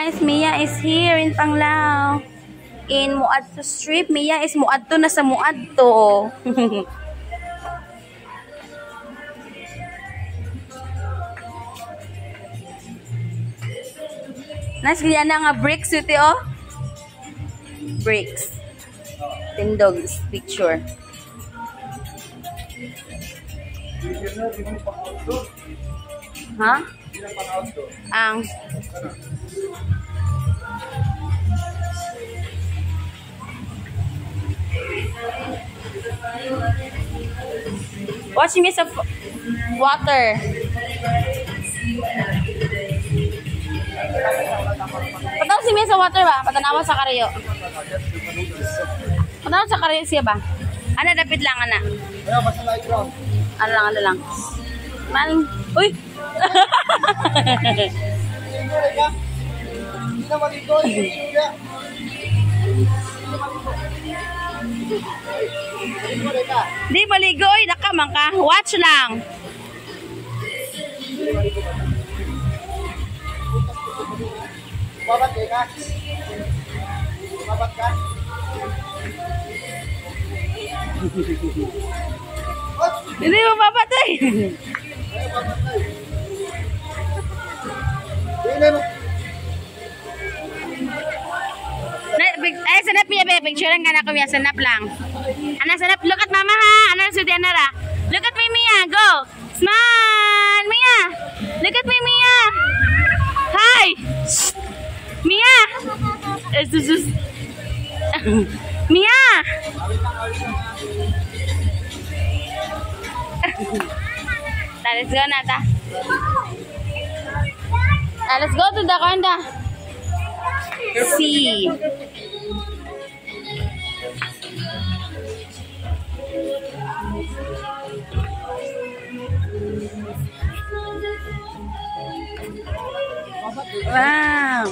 guys, Mia is here in Panglao. In Muadto Strip, Mia is Muadto na sa Muadto. Nice kaya na nga bricks ito oh. Bricks. Tindog's picture. Ha? Ang watch me sa water. Pataw si Mia sa water ba? Patanawa sa karyo. Patanawa sa karyo siya ba? Ana, dapit lang, ana. Ano lang. Man, uy! Di maligo, uy! Nakamang ka. Watch lang. Babat ka? Babat ka? Hindi mo papatay. Ay, sanap niya, be. Picturean ka na ko, Mia. Sanap lang. Ana, sanap. Look at mama, ha? Ana, si Dianara. Look at me, Mia. Go. Smile, Mia. Look at me, Mia. Hi. Mia. Mia. Let's go, Nata. Let's go to the Conda. See. Wow.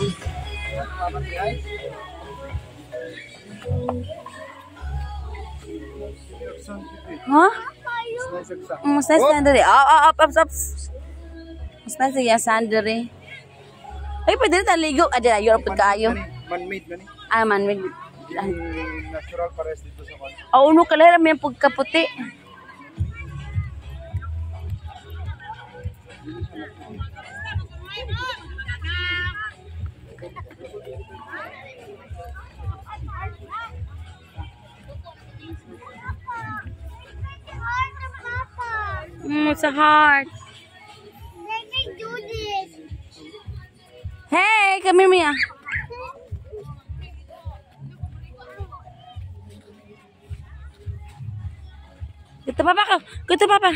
Huh? Mas nice sandali. Up. Mas nice yung sandali. Ay, pwede rin taligo. Ada, yun ang pagkaayo. Man-made na ni. Ah, man-made. Natural pares dito sa kan. Uno kalera may pagkaputi. It's a heart. Let me do this. Hey, come here, Mia. Kita papa kau. Kita papa.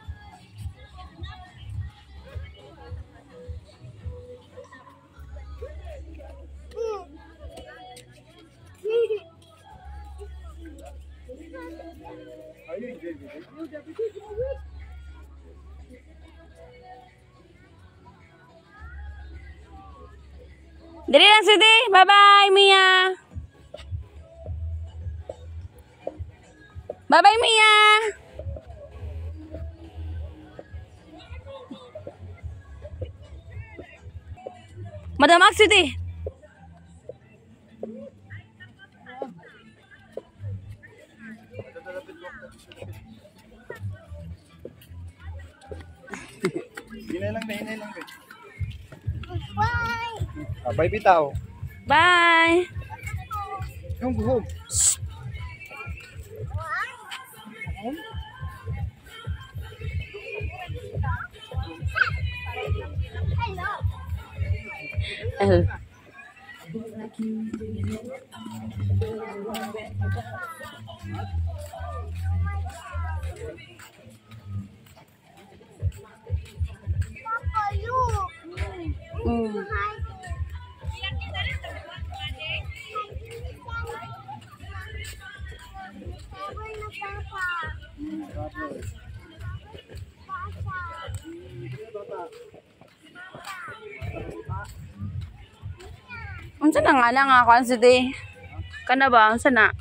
Dali lang, Sudi. Bye-bye, Mia. Bye-bye, Mia. Madam Sudi. Hinay lang. Bye. Bye bitaw. Bye. Yung guhog. Hello. Papa, look. Unsa na nga lang ako ang Sudi? Kana ba? Unsa na?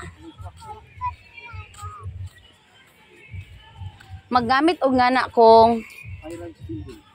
Maggamit og nga na kung Highlands building.